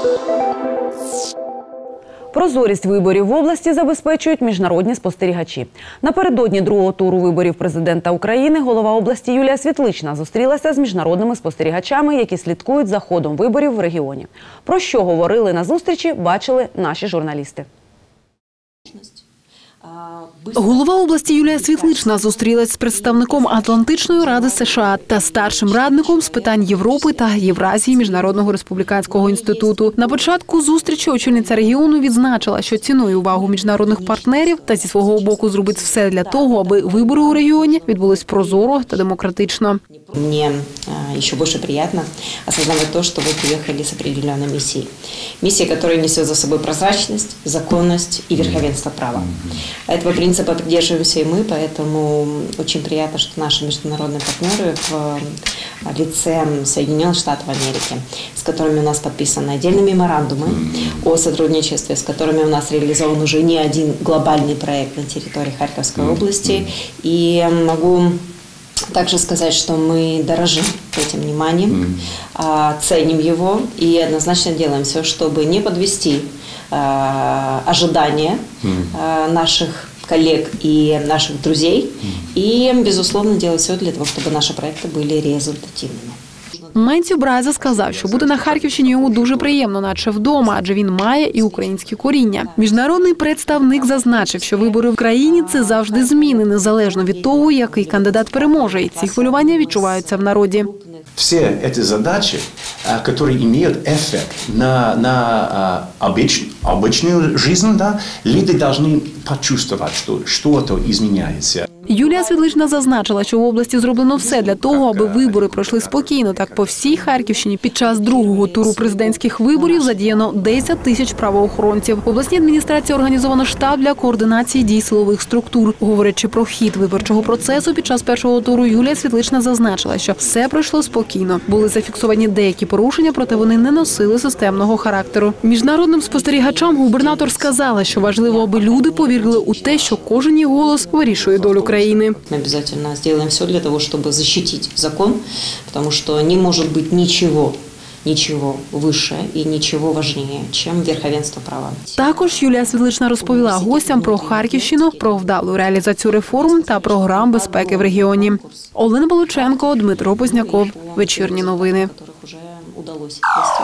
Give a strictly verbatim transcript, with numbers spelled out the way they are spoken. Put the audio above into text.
Прозорість виборів в області забезпечують міжнародні спостерігачі. Напередодні другого туру виборів президента України голова області Юлія Світлична зустрілася з міжнародними спостерігачами, які слідкують за ходом виборів в регіоні. Про що говорили на зустрічі, бачили наші журналісти. Голова області Юлія Світлична зустрілась з представником Атлантичної ради США та старшим радником з питань Європи та Євразії Міжнародного республіканського інституту. На початку зустрічі очільниця регіону відзначила, що цінує увагу міжнародних партнерів та зі свого боку зробить все для того, аби вибори у регіоні відбулись прозоро та демократично. Мне еще больше приятно осознавать то, что вы приехали с определенной миссией. Миссией, которая несет за собой прозрачность, законность и верховенство права. Этого принципа придерживаемся и мы, поэтому очень приятно, что наши международные партнеры в лице Соединенных Штатов Америки, с которыми у нас подписаны отдельные меморандумы о сотрудничестве, с которыми у нас реализован уже не один глобальный проект на территории Харьковской области. И могу также сказать, что мы дорожим этим вниманием, mm. ценим его и однозначно делаем все, чтобы не подвести э, ожидания э, наших коллег и наших друзей. Mm. И, безусловно, делать все для того, чтобы наши проекты были результативными. Менців Брайза сказав, що бути на Харківщині йому дуже приємно, наче вдома, адже він має і українське коріння. Міжнародний представник зазначив, що вибори в країні – це завжди зміни, незалежно від того, який кандидат переможе, і ці хвилювання відчуваються в народі. Все эти задачи, которые имеют эффект на, на обыч, обычную жизнь, да, люди должны почувствовать, что что-то изменяется. Юлія Світлична зазначила, що в області зроблено все для того, аби вибори пройшли спокійно. Так, по всій Харківщині під час другого туру президентських виборів задіяно десять тисяч правоохоронців. В обласній адміністрації організовано штаб для координації дій силових структур. Говорячи про хід виборчого процесу, під час першого туру Юлія Світлична зазначила, що все пройшло спокійно. Були зафіксовані деякі порушення, проте вони не носили системного характеру. Міжнародним спостерігачам губернатор сказала, що важливо, аби люди повірили у те, що кожен їх голос вирішує долю країни. Мы обязательно сделаем все для того, чтобы защитить закон, потому что не может быть ничего, ничего выше и ничего важнее, чем верховенство права. Також Юлія Світлична розповіла гостям про Харківщину, про вдалу реалізацію реформ та програм безпеки в регіоні. Олена Болученко, Дмитро Позняков. Вечірні новини.